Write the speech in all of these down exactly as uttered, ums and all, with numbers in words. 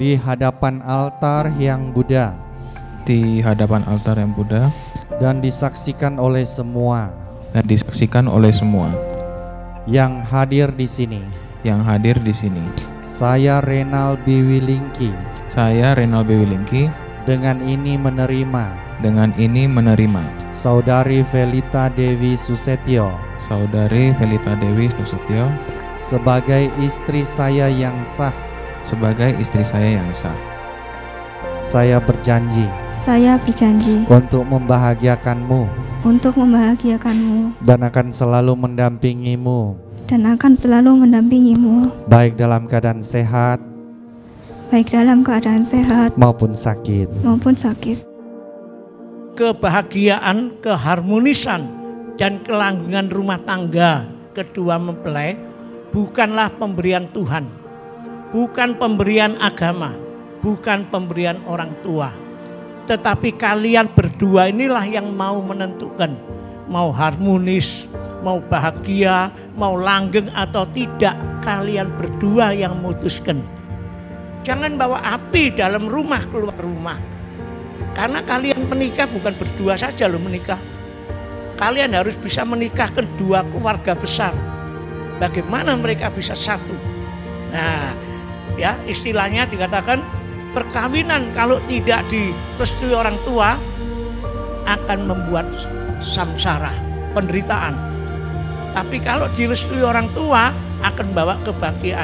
di hadapan altar Hyang Buddha di hadapan altar Hyang Buddha dan disaksikan oleh semua dan disaksikan oleh semua yang hadir di sini. yang hadir di sini. Saya Renal Biwilingki Saya Renal Biwilingki dengan ini menerima dengan ini menerima Saudari Velita Dewi Susetio Saudari Velita Dewi Susetio sebagai istri saya yang sah. sebagai istri saya yang sah. Saya berjanji Saya berjanji untuk membahagiakanmu untuk membahagiakanmu dan akan selalu mendampingimu, dan akan selalu mendampingimu, baik dalam keadaan sehat baik dalam keadaan sehat maupun sakit. maupun sakit. Kebahagiaan, keharmonisan, dan kelanggengan rumah tangga kedua mempelai bukanlah pemberian Tuhan, bukan pemberian agama, bukan pemberian orang tua, tetapi kalian berdua inilah yang mau menentukan mau harmonis, mau bahagia, mau langgeng atau tidak. Kalian berdua yang memutuskan. Jangan bawa api dalam rumah keluar rumah. Karena kalian menikah bukan berdua saja loh menikah. Kalian harus bisa menikahkan dua keluarga besar. Bagaimana mereka bisa satu? Nah, ya istilahnya dikatakan perkawinan kalau tidak direstui orang tua akan membuat samsara, penderitaan. Tapi kalau direstui orang tua akan bawa kebahagiaan.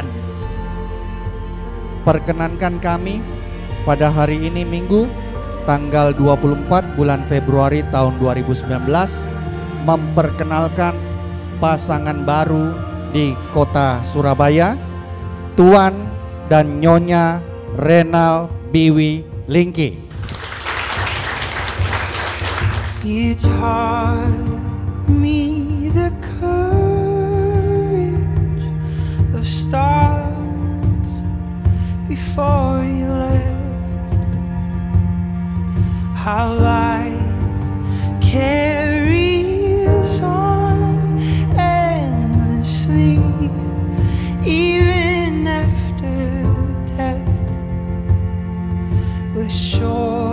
Perkenankan kami pada hari ini Minggu tanggal dua puluh empat bulan Februari tahun dua ribu sembilan belas memperkenalkan pasangan baru di kota Surabaya, Tuan dan Nyonya Renal Biwilingki. You taught me the courage of stars before you left, how light carries on endlessly even after death, with shore